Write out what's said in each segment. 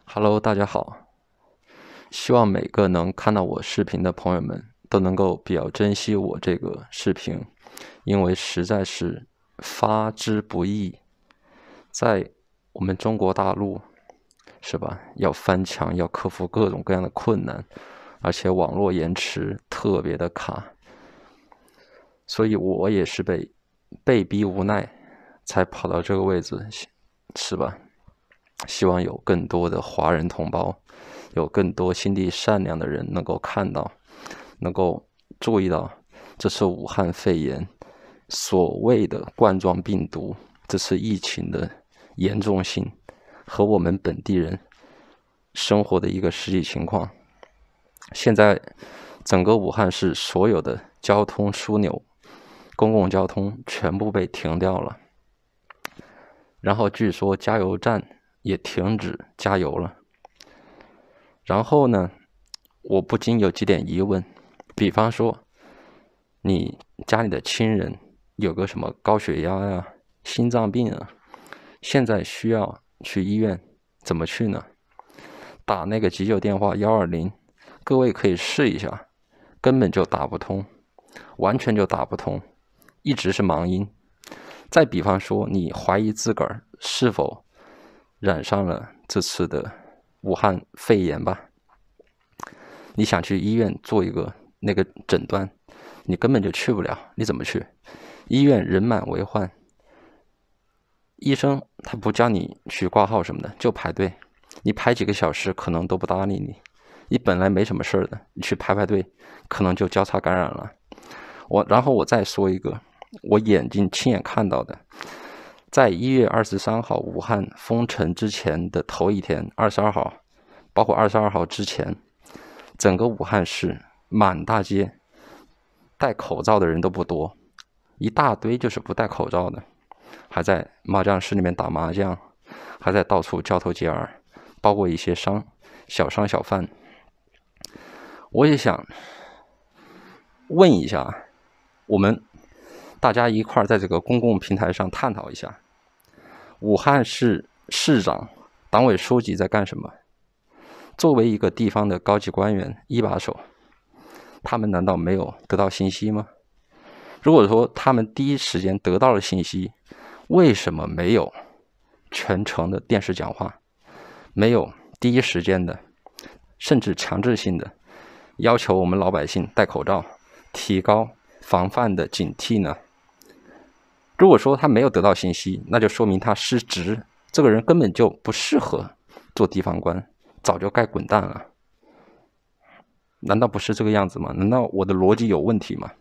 Hello，大家好。希望每个能看到我视频的朋友们都能够比较珍惜我这个视频，因为实在是发之不易。在我们中国大陆，是吧？要翻墙，要克服各种各样的困难，而且网络延迟特别的卡，所以我也是被逼无奈才跑到这个位置，是吧？希望有更多的华人同胞，有更多心地善良的人能够看到，能够注意到这次武汉肺炎所谓的冠状病毒这次疫情的严重性和我们本地人生活的一个实际情况。现在整个武汉市所有的交通枢纽、公共交通全部被停掉了，然后据说加油站也停止加油了。然后呢，我不禁有几点疑问，比方说，你家里的亲人有个什么高血压呀、心脏病啊，现在需要去医院，怎么去呢？打那个急救电话120，各位可以试一下，根本就打不通，完全就打不通，一直是忙音。再比方说，你怀疑自个儿是否染上了这次的武汉肺炎吧，你想去医院做一个那个诊断，你根本就去不了，你怎么去？医院人满为患，医生他不叫你去挂号什么的，就排队，你排几个小时可能都不搭理你，你本来没什么事的，你去排队，可能就交叉感染了。然后我再说一个，我亲眼看到的，在1月23号武汉封城之前的头一天，22号，包括22号之前，整个武汉市满大街戴口罩的人都不多，一大堆就是不戴口罩的，还在麻将室里面打麻将，还在到处交头接耳，包括一些小商小贩。我也想问一下，我们大家一块在这个公共平台上探讨一下，武汉市市长、党委书记在干什么？作为一个地方的高级官员、一把手，他们难道没有得到信息吗？如果说他们第一时间得到了信息，为什么没有全程的电视讲话，没有第一时间的，甚至强制性的要求我们老百姓戴口罩，提高防范的警惕呢？如果说他没有得到信息，那就说明他失职，这个人根本就不适合做地方官，早就该滚蛋了。难道不是这个样子吗？难道我的逻辑有问题吗？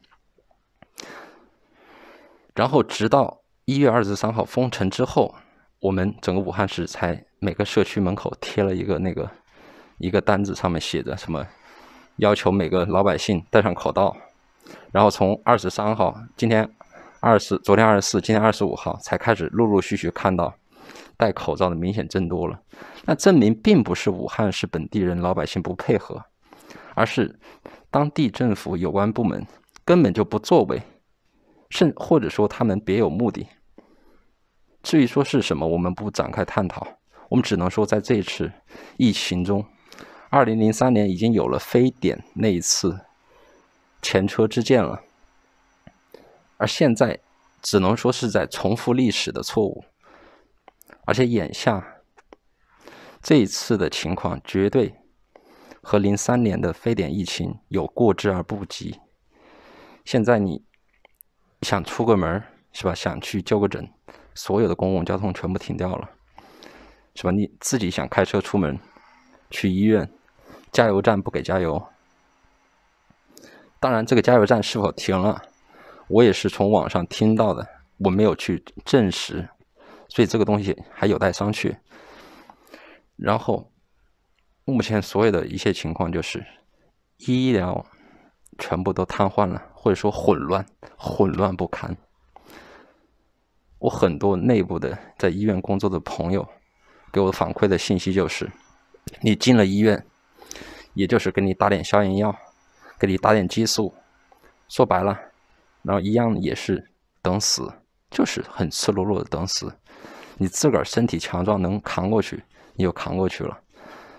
然后直到1月23号封城之后，我们整个武汉市才每个社区门口贴了一个单子，上面写着什么要求每个老百姓戴上口罩。然后从23号，昨天24，今天25号才开始陆陆续续看到戴口罩的明显增多了。那证明并不是武汉市本地人老百姓不配合，而是当地政府有关部门根本就不作为，或者说他们别有目的。至于说是什么，我们不展开探讨，我们只能说在这一次疫情中，2003年已经有了非典那一次前车之鉴了，而现在只能说是在重复历史的错误，而且眼下这一次的情况绝对和03年的非典疫情有过之而不及。现在你想出个门，是吧？想去就个诊，所有的公共交通全部停掉了，是吧？你自己想开车出门去医院，加油站不给加油。当然这个加油站是否停了，我也是从网上听到的，我没有去证实，所以这个东西还有待商榷。然后目前所有的一些情况就是医疗全部都瘫痪了，或者说混乱不堪。我很多内部的在医院工作的朋友给我反馈的信息就是，你进了医院，也就是给你打点消炎药，给你打点激素，说白了，然后一样也是等死，就是很赤裸裸的等死。你自个儿身体强壮能扛过去，你就扛过去了。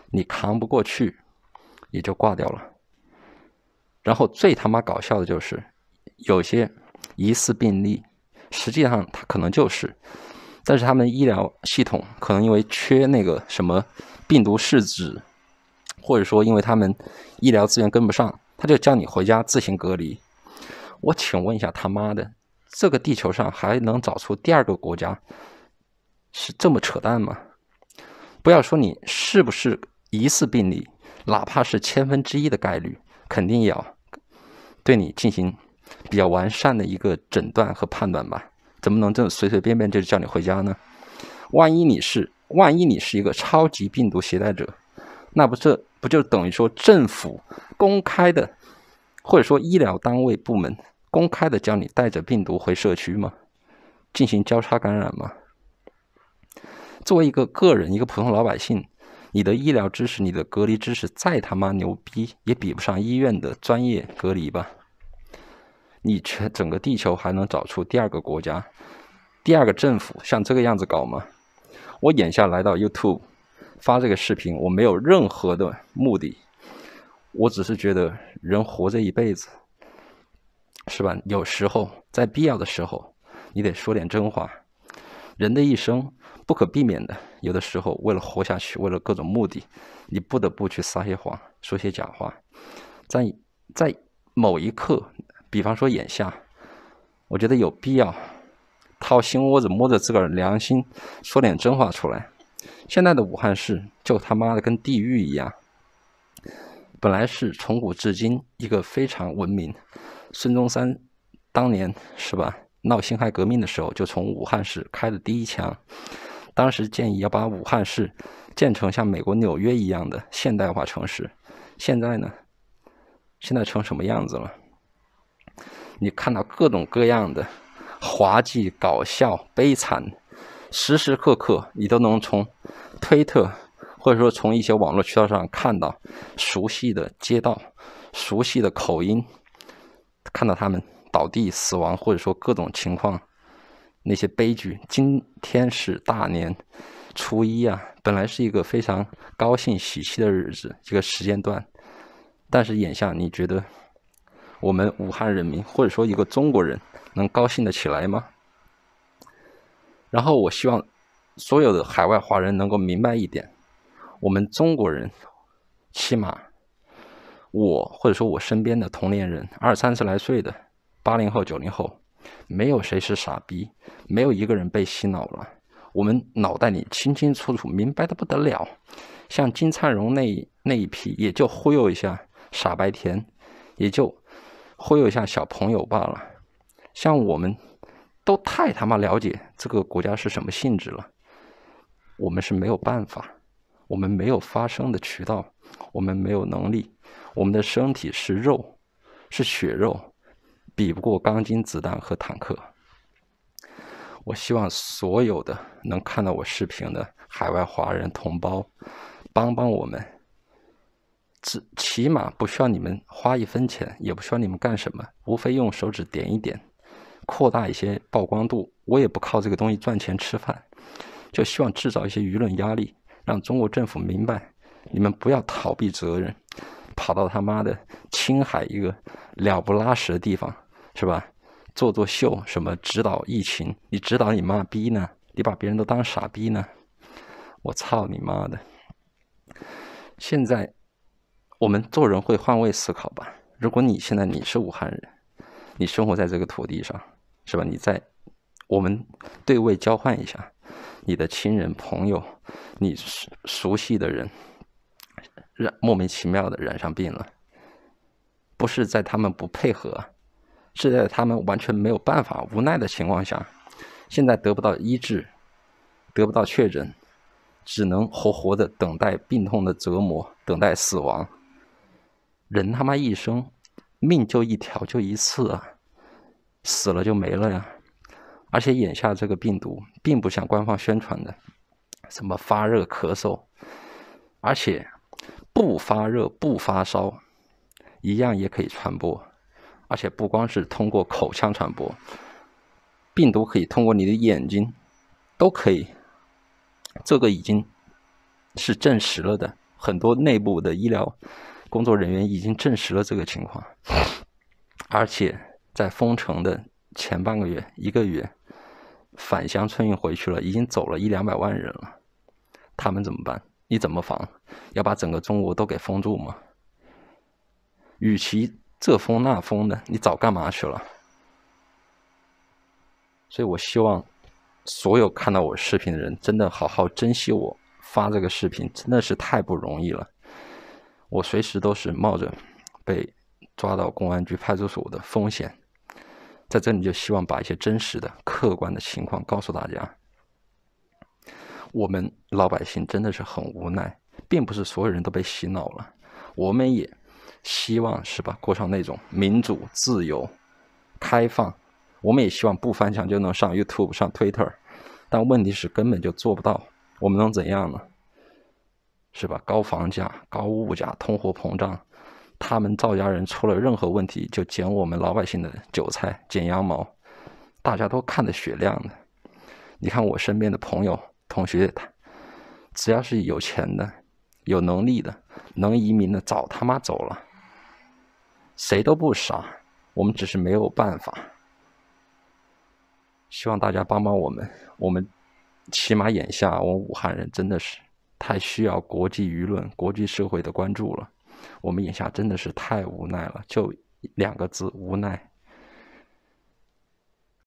你扛不过去，也就挂掉了。然后最他妈搞笑的就是，有些疑似病例，实际上他可能就是，但是他们医疗系统可能因为缺那个什么病毒试纸，或者说因为他们医疗资源跟不上，他就叫你回家自行隔离。我请问一下，他妈的，这个地球上还能找出第二个国家是这么扯淡吗？不要说你是不是疑似病例，哪怕是1/1000的概率，肯定也要对你进行比较完善的一个诊断和判断吧？怎么能这随随便便就叫你回家呢？万一你是一个超级病毒携带者，那不就等于说政府公开的，或者说医疗单位部门公开的叫你带着病毒回社区吗？进行交叉感染吗？作为一个个人，一个普通老百姓，你的医疗知识、你的隔离知识再他妈牛逼，也比不上医院的专业隔离吧？你整个地球还能找出第二个国家、第二个政府像这个样子搞吗？我眼下来到 YouTube 发这个视频，我没有任何的目的，我只是觉得人活这一辈子，是吧？有时候在必要的时候，你得说点真话。人的一生不可避免的，有的时候为了活下去，为了各种目的，你不得不去撒些谎，说些假话。在某一刻，比方说眼下，我觉得有必要掏心窝子摸着自个儿良心说点真话出来。现在的武汉市就他妈的跟地狱一样，本来是从古至今一个非常文明，孙中山当年是吧闹辛亥革命的时候就从武汉市开的第一枪，当时建议要把武汉市建成像美国纽约一样的现代化城市。现在呢，现在成什么样子了？你看到各种各样的滑稽、搞笑、悲惨，时时刻刻你都能从推特或者说从一些网络渠道上看到熟悉的街道、熟悉的口音，看到他们倒地死亡，或者说各种情况，那些悲剧。今天是大年初一啊，本来是一个非常高兴喜气的日子，这个时间段，但是眼下你觉得我们武汉人民或者说一个中国人能高兴得起来吗？然后我希望所有的海外华人能够明白一点，我们中国人起码我或者说我身边的同龄人20、30来岁的80后、90后，没有谁是傻逼，没有一个人被洗脑了。我们脑袋里清清楚楚，明白的不得了。像金灿荣那一批，也就忽悠一下傻白甜，也就忽悠一下小朋友罢了。像我们都太他妈了解这个国家是什么性质了，我们是没有办法，我们没有发声的渠道，我们没有能力，我们的身体是肉，是血肉，比不过钢筋子弹和坦克。我希望所有的能看到我视频的海外华人同胞，帮帮我们，起码不需要你们花1分钱，也不需要你们干什么，无非用手指点一点，扩大一些曝光度。我也不靠这个东西赚钱吃饭，就希望制造一些舆论压力，让中国政府明白，你们不要逃避责任，跑到他妈的青海一个了不拉屎的地方，是吧？做秀，什么指导疫情，你指导你妈逼呢？你把别人都当傻逼呢？我操你妈的！现在我们做人会换位思考吧。如果你现在你是武汉人，你生活在这个土地上，是吧？我们对位交换一下，你的亲人朋友，你熟悉的人莫名其妙的染上病了，不是在他们不配合，是在他们完全没有办法、无奈的情况下，现在得不到医治，得不到确诊，只能活活的等待病痛的折磨，等待死亡。人他妈一生命就一条，就一次啊，死了就没了呀。而且眼下这个病毒并不像官方宣传的什么发热咳嗽，而且不发热不发烧一样也可以传播。而且不光是通过口腔传播，病毒可以通过你的眼睛，都可以。这个已经是证实了的， 很多内部的医疗工作人员已经证实了这个情况，而且在封城的前半个月、1个月，返乡春运回去了，已经走了100-200万人了。他们怎么办？你怎么防？要把整个中国都给封住吗？与其这封那封的，你早干嘛去了？所以我希望所有看到我视频的人真的好好珍惜我发这个视频，真的是太不容易了。我随时都是冒着被抓到公安局派出所的风险，在这里就希望把一些真实的客观的情况告诉大家。我们老百姓真的是很无奈，并不是所有人都被洗脑了，我们也希望是吧，过上那种民主、自由、开放，我们也希望不翻墙就能上 YouTube、上 Twitter， 但问题是根本就做不到，我们能怎样呢？是吧？高房价、高物价、通货膨胀，他们赵家人出了任何问题就捡我们老百姓的韭菜、剪羊毛，大家都看得雪亮的。你看我身边的朋友、同学，只要是有钱的、有能力的、能移民的，早他妈走了。谁都不傻，我们只是没有办法。希望大家帮帮我们，我们起码眼下我们武汉人真的是太需要国际舆论、国际社会的关注了。我们眼下真的是太无奈了，就2个字：无奈。